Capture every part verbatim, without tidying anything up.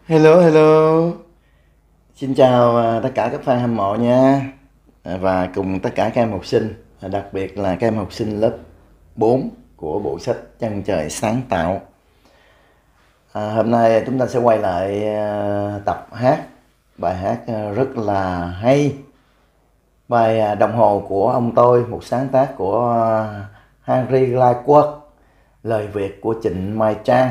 Hello, hello. Xin chào à, tất cả các fan hâm mộ nha. À, và cùng tất cả các em học sinh, à, đặc biệt là các em học sinh lớp bốn của bộ sách Chân Trời Sáng Tạo. À, hôm nay chúng ta sẽ quay lại à, tập hát bài hát à, rất là hay. Bài à, Đồng Hồ Của Ông Tôi, một sáng tác của à, Henry Lightwork, lời Việt của Trịnh Mai Trang.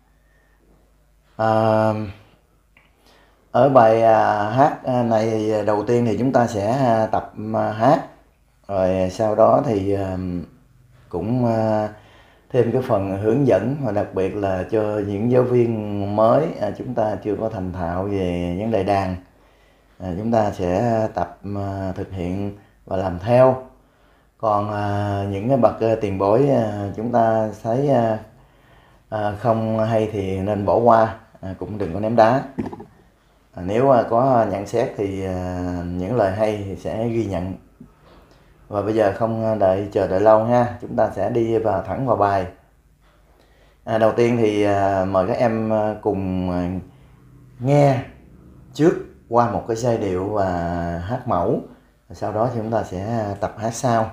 À, Ở bài à, hát này đầu tiên thì chúng ta sẽ à, tập à, hát, rồi sau đó thì à, cũng à, thêm cái phần hướng dẫn, và đặc biệt là cho những giáo viên mới à, chúng ta chưa có thành thạo về vấn đề đàn, à, chúng ta sẽ tập à, thực hiện và làm theo. Còn à, những cái bậc à, tiền bối à, chúng ta thấy à, à, không hay thì nên bỏ qua, à, cũng đừng có ném đá. À, nếu có nhận xét thì à, những lời hay thì sẽ ghi nhận. Và bây giờ không đợi chờ đợi lâu ha, chúng ta sẽ đi vào thẳng vào bài. À, đầu tiên thì à, mời các em cùng nghe trước qua một cái giai điệu và hát mẫu, sau đó thì chúng ta sẽ tập hát sau.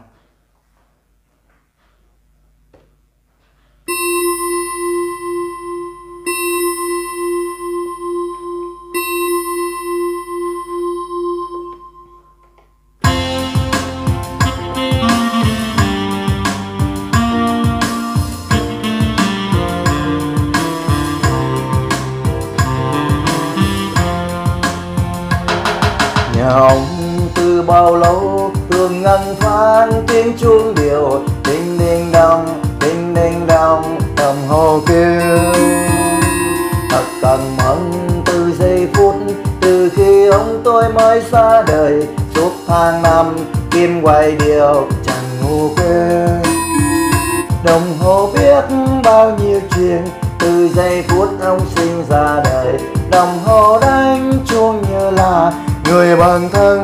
Nhà ông từ bao lâu thường ngân vang tiếng chuông điệu, đinh đinh đong đinh đinh đong đồng hồ kêu. Thật cần mẫn từ giây phút từ khi ông tôi mới ra đời, suốt tháng năm kim quay điệu chẳng ngủ quên. Đồng hồ biết bao nhiêu chuyện từ giây phút ông sinh ra đời, đồng hồ đánh chuông như là người bạn thân.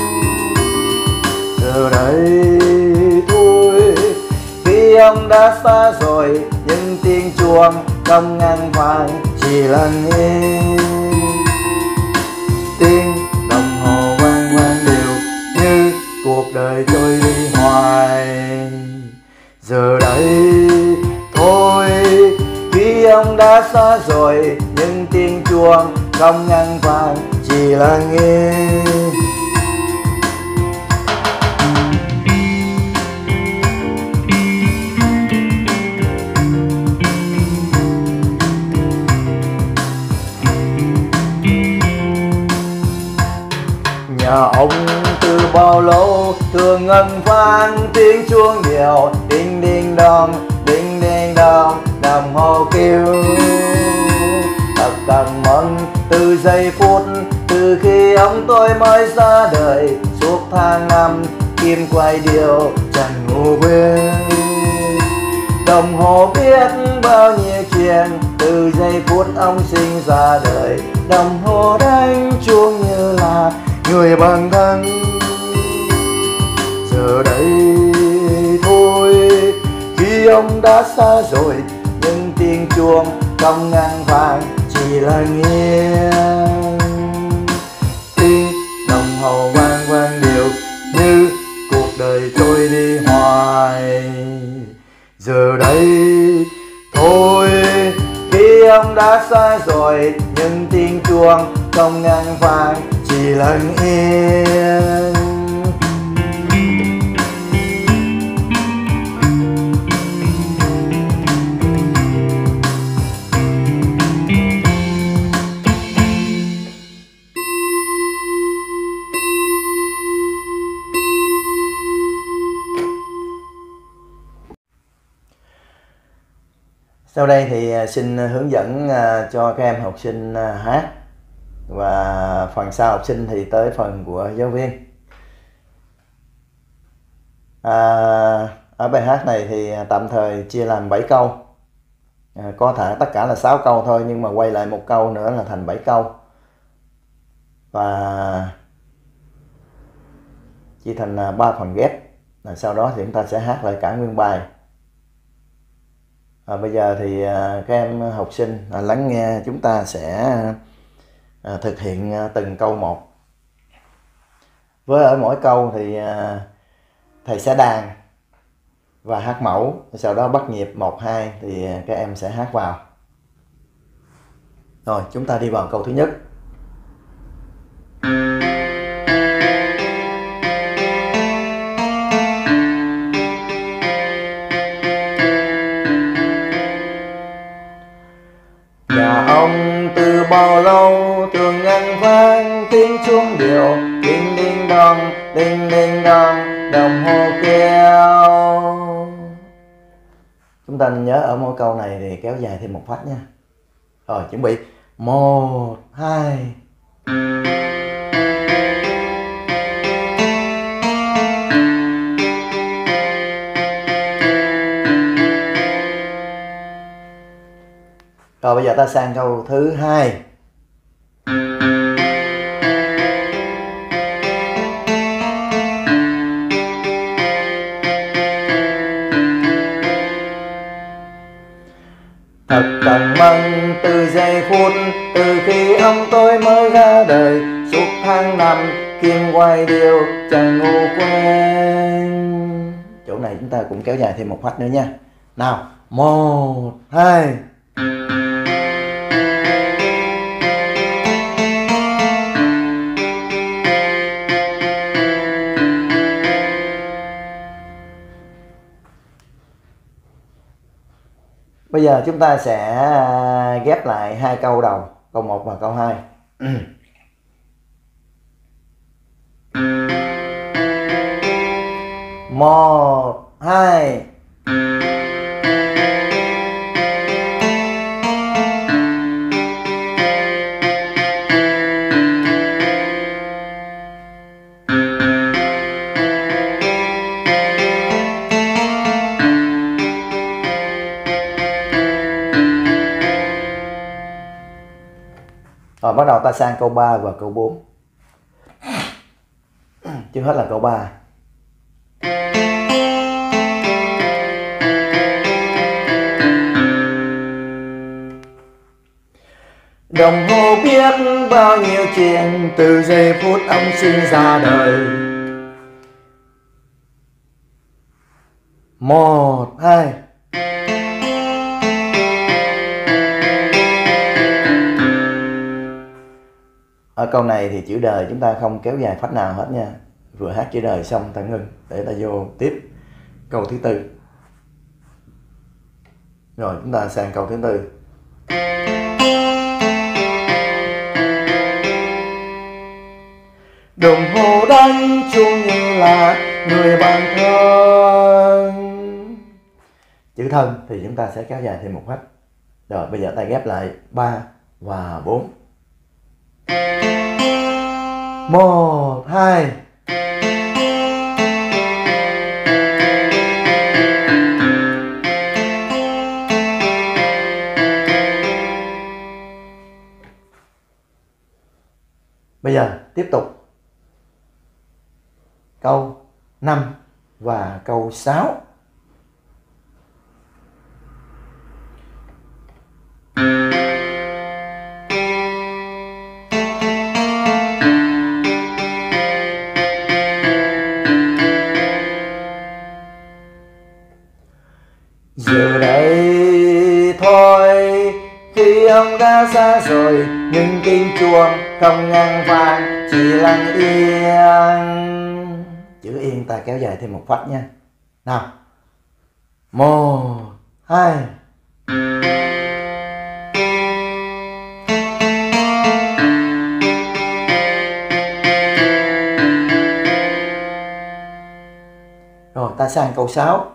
Giờ đây thôi khi ông đã xa rồi, nhưng tiếng chuông không ngăn vang chỉ là nghe tiếng đồng hồ vang vang đều như cuộc đời trôi đi hoài. Giờ đây thôi khi ông đã xa rồi, nhưng tiếng chuông không ngăn vang chỉ là nghe. Nhà ông từ bao lâu thường ngân vang tiếng chuông điệu, đinh đinh đong đinh đinh đong đồng hồ kêu. Thật cần mẫn từ giây phút từ khi ông tôi mới ra đời, suốt tháng năm kim quay điệu chẳng ngủ quên. Đồng hồ biết bao nhiêu chuyện từ giây phút ông sinh ra đời, đồng hồ đánh chuông như là người bạn thân. Giờ đây thôi khi ông đã xa rồi, nhưng tiếng chuông không ngăn vang chỉ là nghe tiếng đồng hồ vang vang đều như cuộc đời trôi đi hoài. Giờ đây thôi khi ông đã xa rồi, nhưng tiếng chuông không ngăn vang chỉ lặng yên. Sau đây thì xin hướng dẫn cho các em học sinh hát, và phần sau học sinh thì tới phần của giáo viên. À, ở bài hát này thì tạm thời chia làm bảy câu, à, có thể tất cả là sáu câu thôi, nhưng mà quay lại một câu nữa là thành bảy câu, và chia thành ba phần ghép. À, sau đó thì chúng ta sẽ hát lại cả nguyên bài. À, bây giờ thì à, các em học sinh à, lắng nghe, chúng ta sẽ à, thực hiện à, từng câu một. Với ở mỗi câu thì à, thầy sẽ đàn và hát mẫu, sau đó bắt nhịp một hai thì các em sẽ hát vào. Rồi chúng ta đi vào câu thứ nhất. Nhà ông từ bao lâu thường ngân vang tiếng chuông điệu, đinh đinh đong đinh đinh đong đồng hồ kêu. Chúng ta nhớ ở mỗi câu này thì kéo dài thêm một phát nha. Rồi chuẩn bị một hai. Rồi bây giờ ta sang câu thứ hai. Thật cần mừng từ giây phút từ khi ông tôi mới ra đời, suốt tháng năm kim quay điệu chẳng ngủ quên. Chỗ này chúng ta cũng kéo dài thêm một phát nữa nha. Nào, một hai. Bây giờ chúng ta sẽ ghép lại hai câu đầu, câu một và câu hai. Một, hai. Rồi bắt đầu ta sang câu ba và câu bốn. Trước hết là câu ba. Đồng hồ biết bao nhiêu chuyện từ giây phút ông sinh ra đời. Một, hai. Ở câu này thì chữ đời chúng ta không kéo dài phát nào hết nha. Vừa hát chữ đời xong ta ngưng để ta vô tiếp câu thứ tư. Rồi chúng ta sang câu thứ tư. Đồng hồ đánh chuông như là người bạn thân. Chữ thân thì chúng ta sẽ kéo dài thêm một phát. Rồi bây giờ ta ghép lại ba và bốn. Một, hai. Bây giờ tiếp tục câu năm và câu sáu. Giờ đây thôi khi ông đã xa rồi, nhưng tiếng chuông không ngăn vang chỉ lặng yên. Chữ yên ta kéo dài thêm một phát nha. Nào, một, hai. Rồi ta sang câu sáu.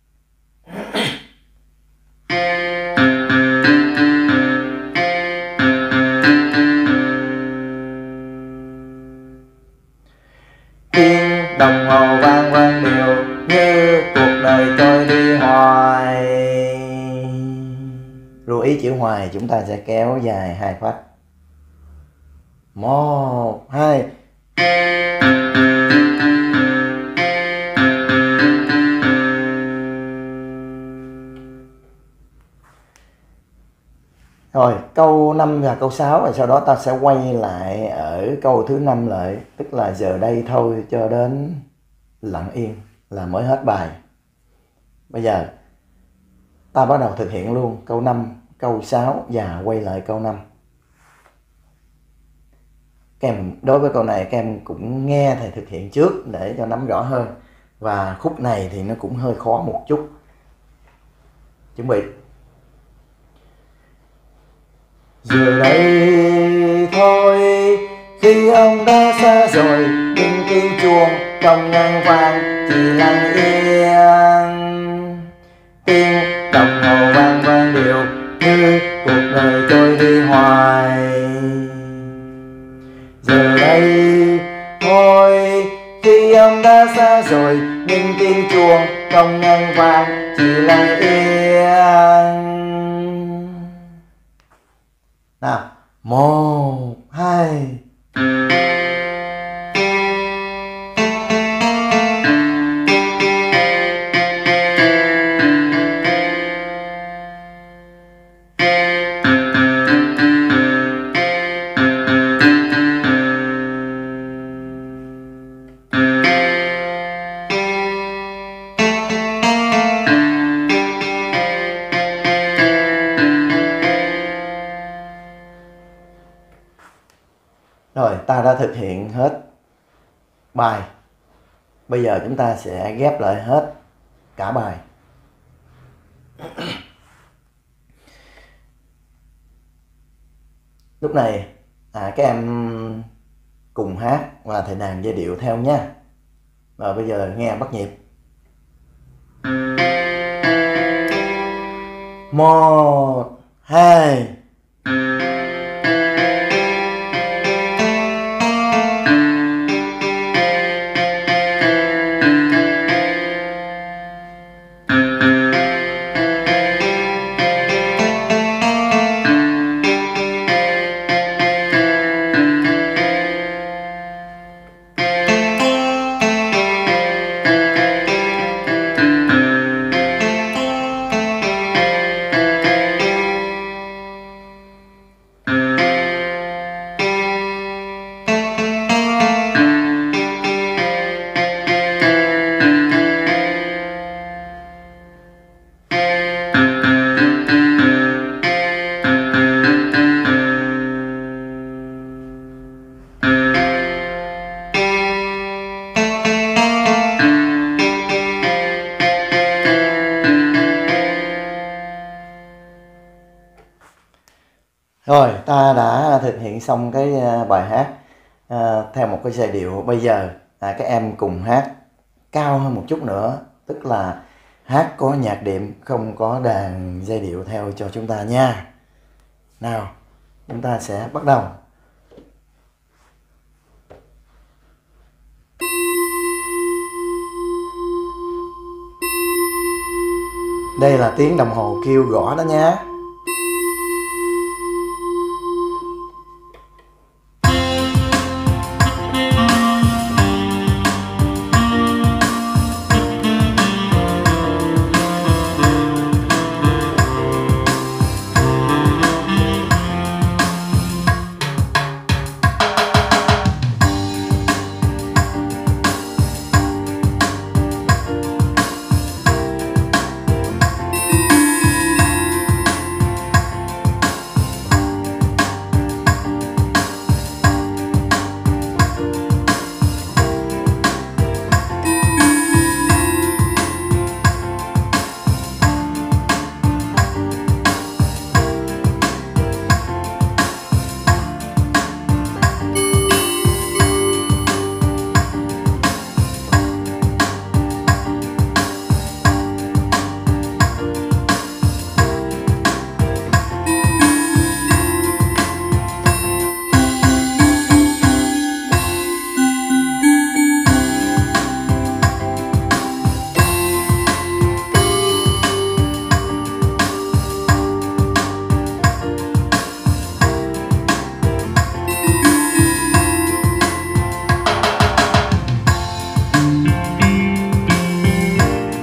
Tiếng đồng hồ vang vang đều như cuộc đời trôi đi hoài. Lưu ý chữ hoài chúng ta sẽ kéo dài hai phát. Một, hai. Rồi câu năm và câu sáu, và sau đó ta sẽ quay lại ở câu thứ năm lại, tức là giờ đây thôi cho đến lặng yên là mới hết bài. Bây giờ ta bắt đầu thực hiện luôn câu năm, câu sáu và quay lại câu năm. Các em đối với câu này các em cũng nghe thầy thực hiện trước để cho nắm rõ hơn. Và khúc này thì nó cũng hơi khó một chút. Chuẩn bị. Giờ đây thôi khi ông đã xa rồi, nhưng tiếng chuông trong ngàn vàng chỉ lặng yên. Tiếng đồng hồ vang vang đều như cuộc đời trôi đi hoài. Giờ đây thôi khi ông đã xa rồi, nhưng tiếng chuông trong ngàn vàng chỉ lặng yên. Nào, một, hai. Rồi, ta đã thực hiện hết bài. Bây giờ chúng ta sẽ ghép lại hết cả bài. Lúc này à, các em cùng hát và thầy đàn giai điệu theo nha. Và bây giờ nghe bắt nhịp. Một, hai. Rồi, ta đã thực hiện xong cái bài hát à, theo một cái giai điệu. Bây giờ à, các em cùng hát cao hơn một chút nữa, tức là hát có nhạc đệm, không có đàn giai điệu theo cho chúng ta nha. Nào, chúng ta sẽ bắt đầu. Đây là tiếng đồng hồ kêu gõ đó nha.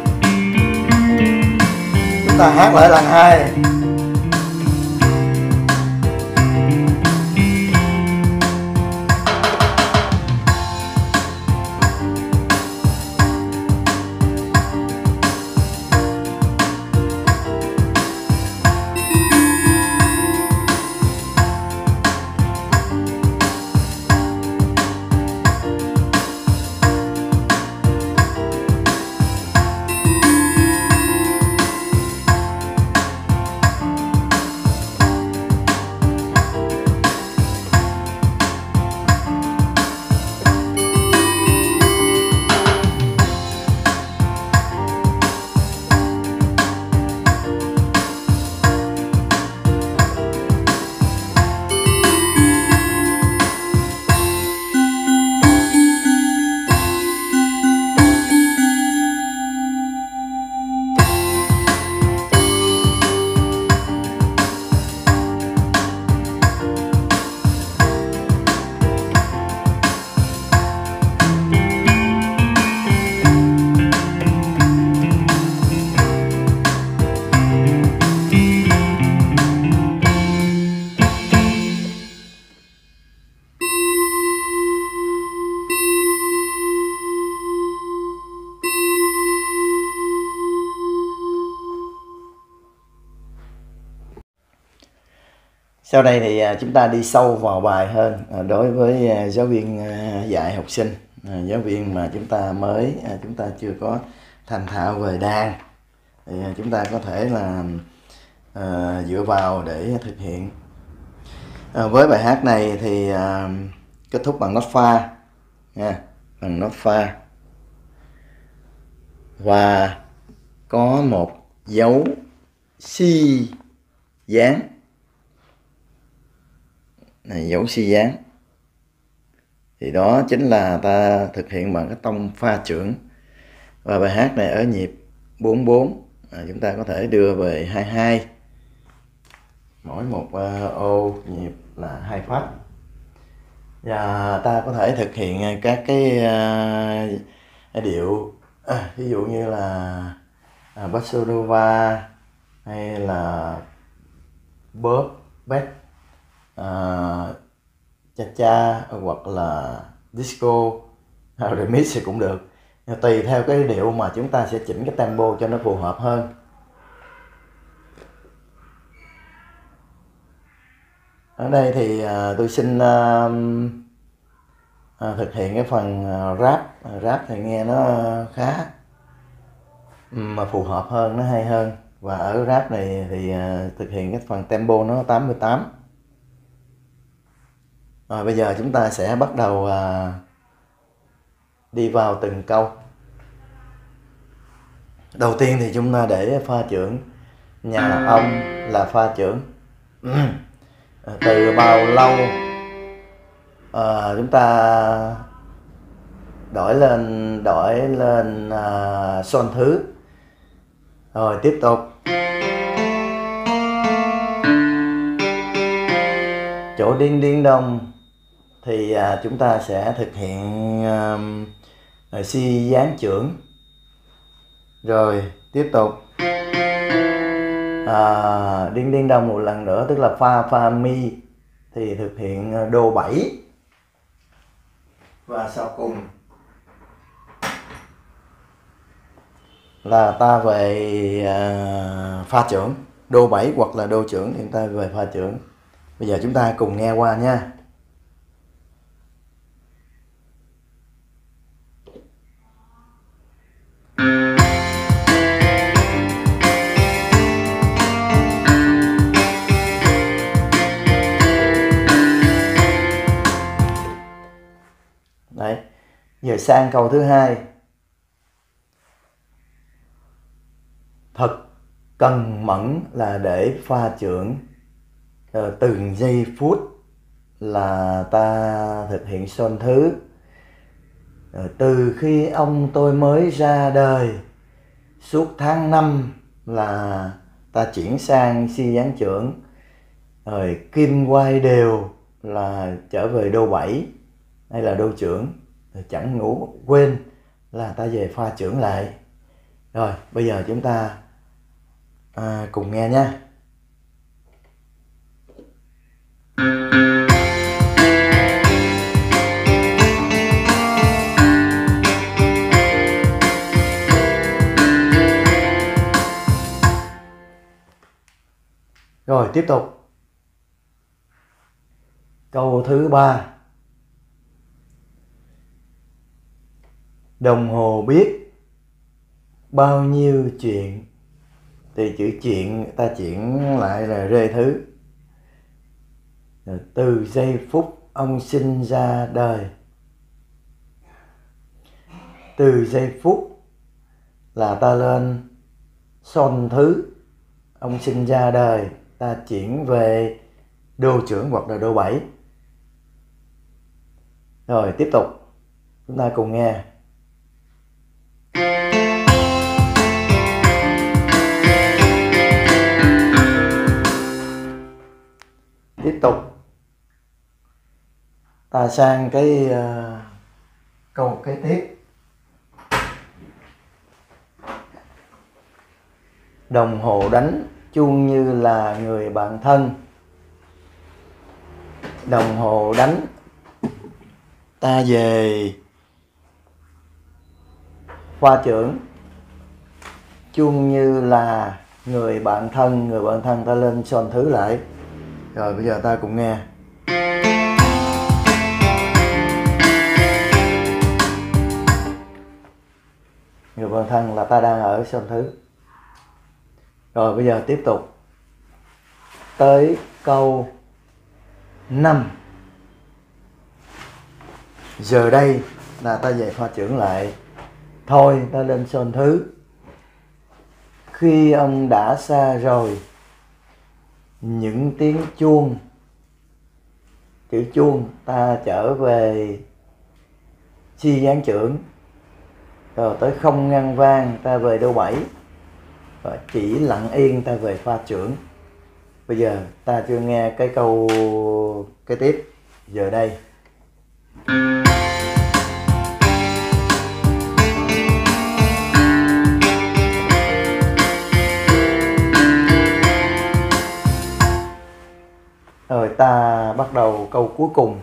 Chúng ta hát lại lần hai. Sau đây thì chúng ta đi sâu vào bài hơn. Đối với giáo viên dạy học sinh, giáo viên mà chúng ta mới, chúng ta chưa có thành thạo về đàn, thì chúng ta có thể là uh, dựa vào để thực hiện. Uh, với bài hát này thì uh, kết thúc bằng nốt pha nha, bằng nốt pha và có một dấu si dáng này, dấu si dáng thì đó chính là ta thực hiện bằng cái tông pha chưởng. Và bài hát này ở nhịp bốn bốn, à, chúng ta có thể đưa về hai hai, mỗi một uh, ô nhịp là hai phách, và ta có thể thực hiện các cái uh, điệu à, ví dụ như là uh, basso nova hay là bóp bass, uh, cha cha hoặc là disco remix thì cũng được, tùy theo cái điệu mà chúng ta sẽ chỉnh cái tempo cho nó phù hợp hơn. Ở đây thì uh, tôi xin uh, uh, thực hiện cái phần uh, rap. Uh, rap thì nghe nó khá mà phù hợp hơn, nó hay hơn. Và ở rap này thì uh, thực hiện cái phần tempo nó tám mươi tám. Rồi bây giờ chúng ta sẽ bắt đầu uh, đi vào từng câu. Đầu tiên thì chúng ta để pha chưởng nhà ông là pha chưởng. Từ bao lâu à, chúng ta đổi lên đổi lên à, son thứ. Rồi tiếp tục chỗ điên điên đông thì à, chúng ta sẽ thực hiện à, si dáng chưởng. Rồi tiếp tục à, điên điên đông một lần nữa, tức là pha pha mi thì thực hiện đô bảy. Và sau cùng là ta về à, pha chưởng đô bảy hoặc là đô chưởng thì ta về pha chưởng. Bây giờ chúng ta cùng nghe qua nha. Đấy, giờ sang câu thứ hai. Thật cần mẫn là để pha chưởng, từng giây phút là ta thực hiện son thứ. Từ khi ông tôi mới ra đời, suốt tháng năm là ta chuyển sang si dáng chưởng. Rồi kim quay đều là trở về đô bảy hay là đô chưởng. Rồi chẳng ngủ quên là ta về pha chưởng lại. Rồi bây giờ chúng ta à, cùng nghe nha. Rồi tiếp tục câu thứ ba. Đồng hồ biết bao nhiêu chuyện, thì chữ chuyện ta chuyển lại là rê thứ. Từ giây phút ông sinh ra đời, từ giây phút là ta lên son thứ, ông sinh ra đời, ta chuyển về đô chưởng hoặc là đô bảy. Rồi tiếp tục chúng ta cùng nghe. Tiếp tục ta sang cái uh, câu kế tiếp. Đồng hồ đánh chuông như là người bạn thân. Đồng hồ đánh ta về pha chưởng, chuông như là người bạn thân, người bạn thân ta lên son thứ lại. Rồi bây giờ ta cùng nghe. Người bạn thân là ta đang ở sơn thứ. Rồi bây giờ tiếp tục tới câu năm. Giờ đây là ta về pha trưởng lại. Thôi ta lên sơn thứ. Khi ông đã xa rồi, những tiếng chuông, chữ chuông ta trở về chi gián trưởng. Rồi tới không ngăn vang ta về đô bảy. Và chỉ lặng yên ta về pha trưởng. Bây giờ ta chưa nghe cái câu kế tiếp. Giờ đây. Rồi ta bắt đầu câu cuối cùng.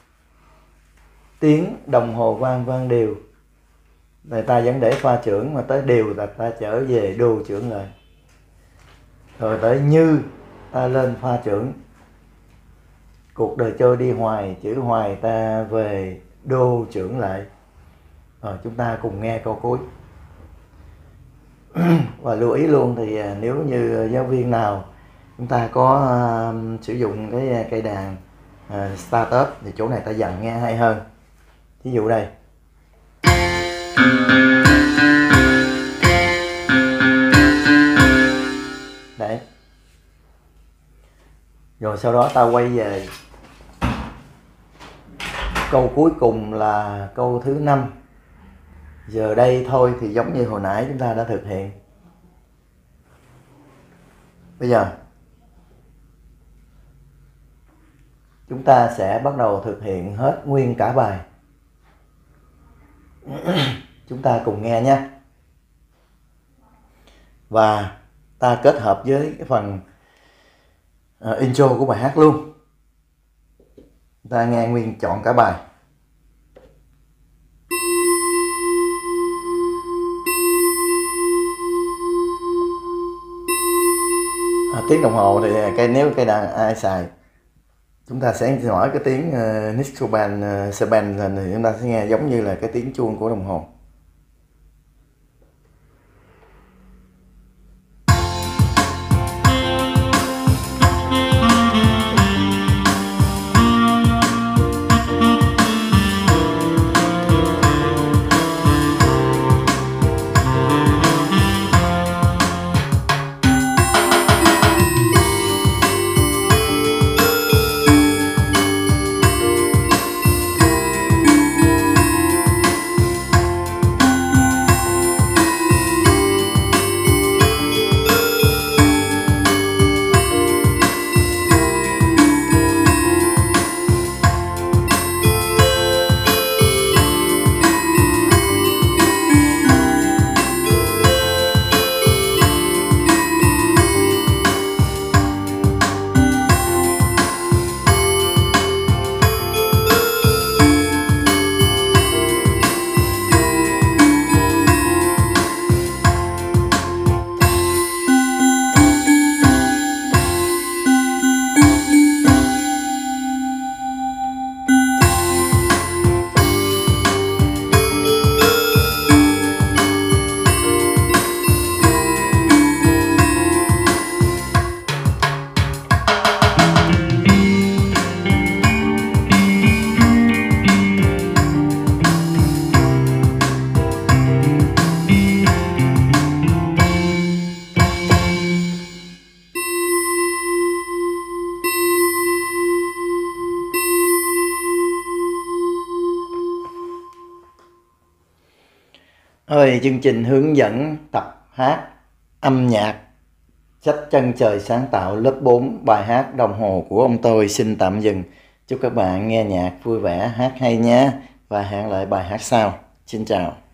Tiếng đồng hồ vang vang đều. Rồi ta vẫn để pha trưởng, mà tới đều là ta trở về đô trưởng lại. Rồi tới như ta lên pha trưởng. Cuộc đời trôi đi hoài, chữ hoài ta về đô trưởng lại. Rồi chúng ta cùng nghe câu cuối. Và lưu ý luôn thì nếu như giáo viên nào chúng ta có uh, sử dụng cái cây đàn uh, startup thì chỗ này ta dặn nghe hay hơn. Ví dụ đây. Đấy. Rồi sau đó ta quay về câu cuối cùng là câu thứ năm. Giờ đây thôi thì giống như hồi nãy chúng ta đã thực hiện. Bây giờ chúng ta sẽ bắt đầu thực hiện hết nguyên cả bài. Chúng ta cùng nghe nhé. Và ta kết hợp với cái phần uh, intro của bài hát luôn. Ta nghe nguyên chọn cả bài. À, tiếng đồng hồ thì cái nếu cây đàn ai xài, chúng ta sẽ hỏi cái tiếng uh, Nistroban uh, Seban thì chúng ta sẽ nghe giống như là cái tiếng chuông của đồng hồ. Ơi, chương trình hướng dẫn tập hát âm nhạc Sách Chân Trời sáng tạo lớp bốn, bài hát Đồng Hồ của ông tôi xin tạm dừng. Chúc các bạn nghe nhạc vui vẻ, hát hay nhé. Và hẹn lại bài hát sau. Xin chào.